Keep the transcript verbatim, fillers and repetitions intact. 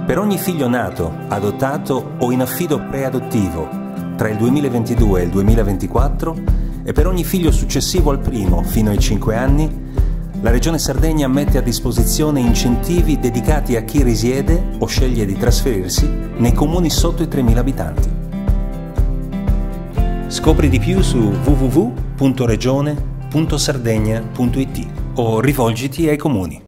Per ogni figlio nato, adottato o in affido preadottivo tra il duemilaventidue e il duemilaventiquattro e per ogni figlio successivo al primo fino ai cinque anni, la Regione Sardegna mette a disposizione incentivi dedicati a chi risiede o sceglie di trasferirsi nei comuni sotto i tremila abitanti. Scopri di più su w w w punto regione punto sardegna punto i t o rivolgiti ai comuni.